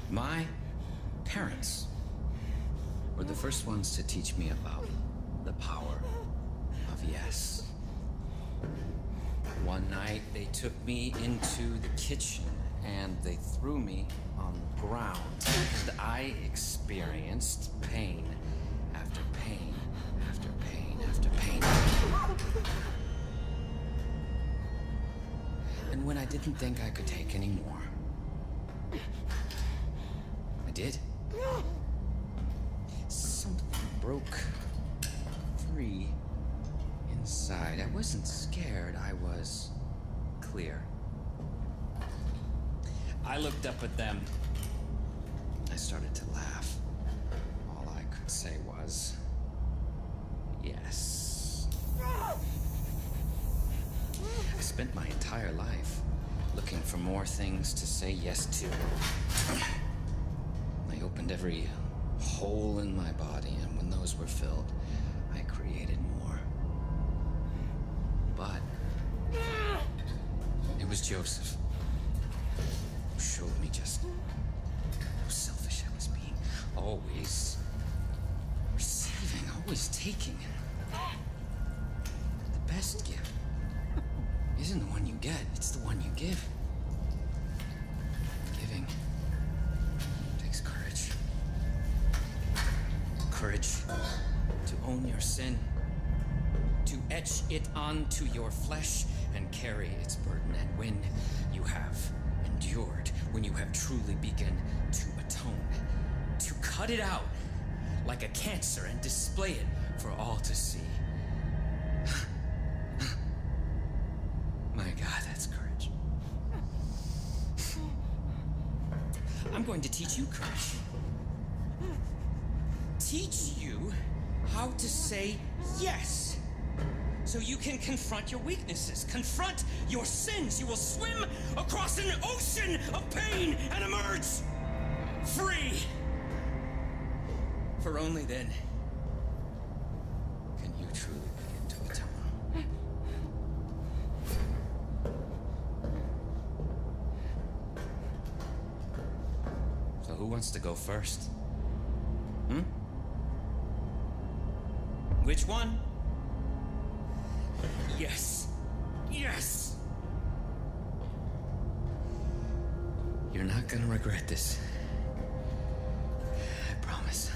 My parents were the first ones to teach me about the power of yes. One night, they took me into the kitchen and they threw me on the ground. And I experienced pain after pain after pain after pain. And when I didn't think I could take any more, I did. Something broke free inside. I wasn't scared, I was clear. I looked up at them. I started to laugh. All I could say was, yes. I spent my entire life looking for more things to say yes to. I opened every hole in my body, and when those were filled, I created more. But it was Joseph who showed me just how selfish I was being. Always receiving, always taking. The best gift isn't the one you get, it's the one you give. Giving takes courage. Courage to own your sin, to etch it onto your flesh and carry its burden. And when you have endured, when you have truly begun to atone, to cut it out like a cancer and display it for all to see. My God, that's courage. I'm going to teach you courage. Teach you how to say yes, so you can confront your weaknesses, confront your sins. You will swim across an ocean of pain and emerge free. For only then can you truly begin to atone. So who wants to go first? Which one? Yes. Yes. You're not gonna regret this. I promise.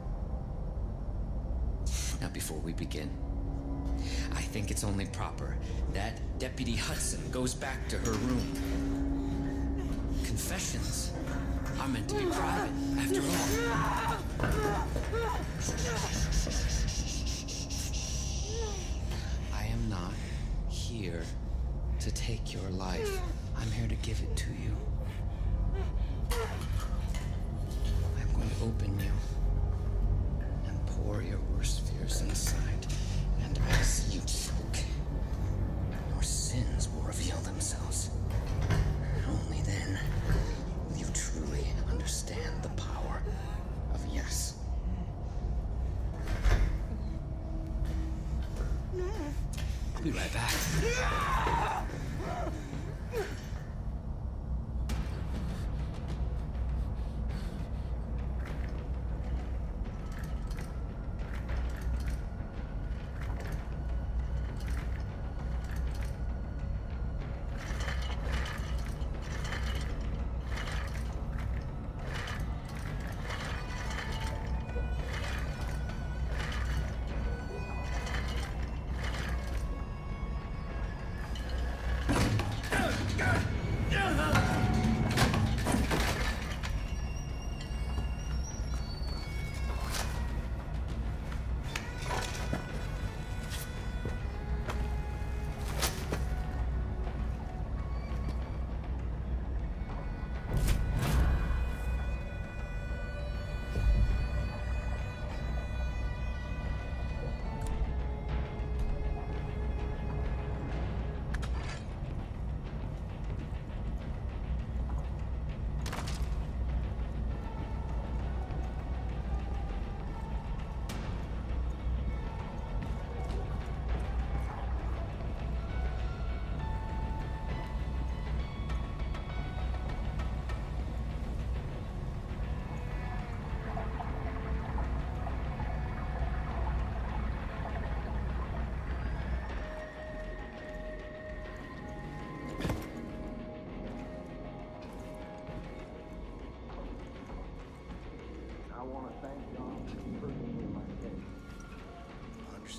Now, before we begin, I think it's only proper that Deputy Hudson goes back to her room. Confessions are meant to be private, after all. I am not here to take your life. I'm here to give it to you. I'm going to open you and pour your worst fears inside. And as you choke, your sins will reveal themselves. Only then will you truly understand the power of yes. I'll be right back.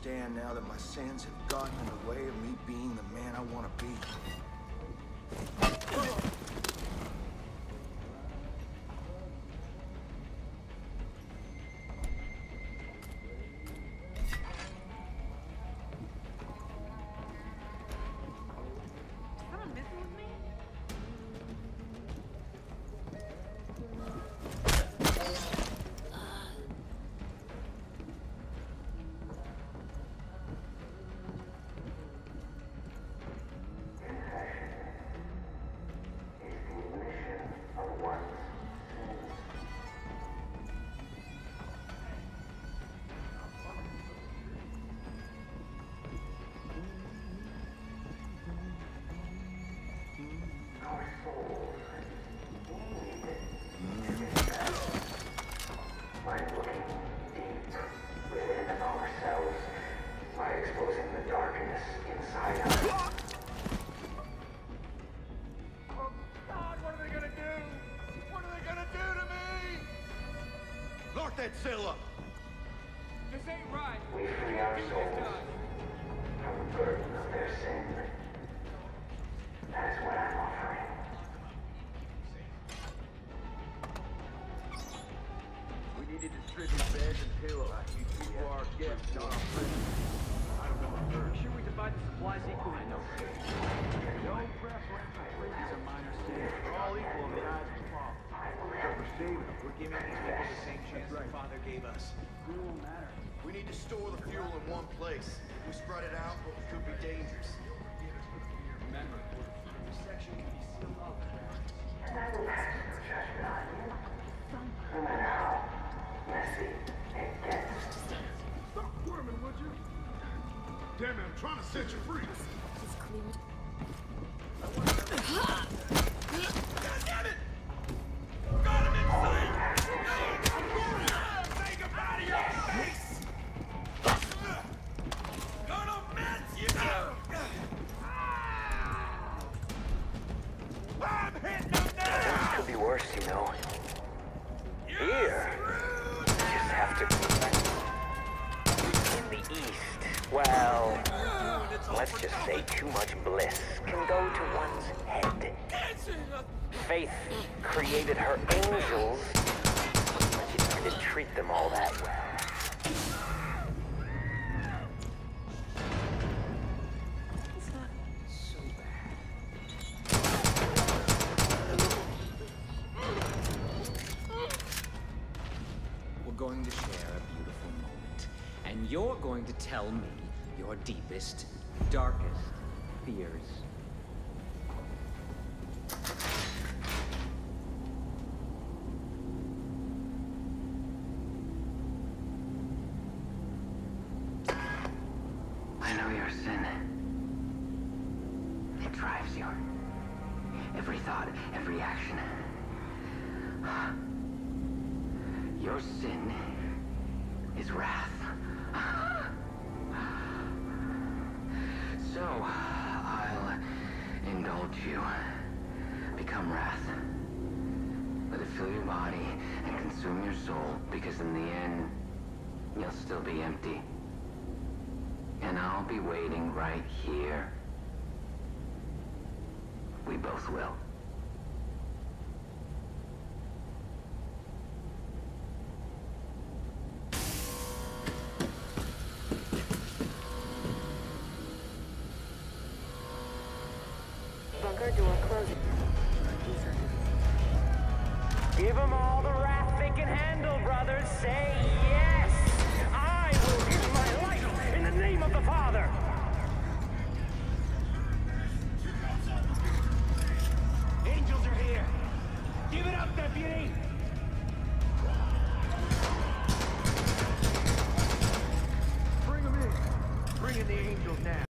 understand now that my sins have gotten in the way of me being the man I want to be. Someone messing with me? Lock that cell up! This ain't right. We free our souls from the burden of their sin. That is what I'm offering. We need to distribute beds and pillows. You two are our guests, not our prisoners. I don't want to hurt. Sure we divide the supplies equally. No preferential treatments are minor sins. We're all equal in the eyes of the Father. We're saving them. We're giving these people the same chance the Father gave us. We won't matter. We need to store the fuel in one place. If we spread it out, it could be dangerous. Remember, the section can be sealed up. And I will pass no judgment on you. No matter how messy it gets. Stop squirming, would you? Damn it, I'm trying to set you free. He's cleared. God damn it! Got him inside! Say goodbye to your face! Gonna mess you up! I'm hitting him now! Things could be worse, you know. Here, you just have to... In the East, well, let's just say too much bliss can go to one's head. Faith created her angels, but she didn't treat them all that well. It's not so We're going to share a beautiful moment, and you're going to tell me your deepest, darkest fears. I know your sin. It drives you. Every thought, every action. Your sin is wrath. So, I'll indulge you. Become wrath. Let it fill your body and consume your soul, because in the end, you'll still be empty. And I'll be waiting right here. We both will. bunker door closing. Give them all the wrath they can handle, brothers. Say